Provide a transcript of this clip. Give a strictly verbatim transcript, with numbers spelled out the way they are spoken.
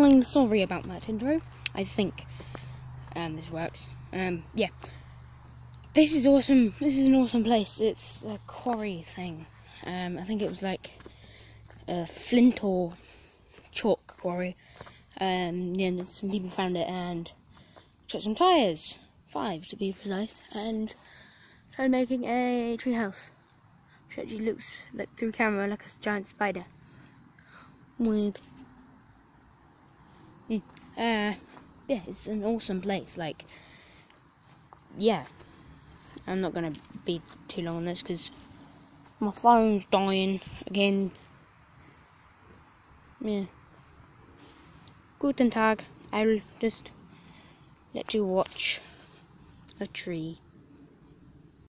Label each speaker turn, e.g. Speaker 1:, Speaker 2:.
Speaker 1: I'm sorry about that intro. I think um, this works. Um, yeah. This is awesome. This is an awesome place. It's a quarry thing. Um, I think it was like a flint or chalk quarry. Um, yeah, and some people found it and took some tyres, five to be precise, and started making a treehouse, which actually looks like through camera like a giant spider. Weird. Mm. Uh, yeah, it's an awesome place. Like, yeah, I'm not gonna be too long on this because my phone's dying again. Yeah. Guten Tag. I'll just let you watch a tree.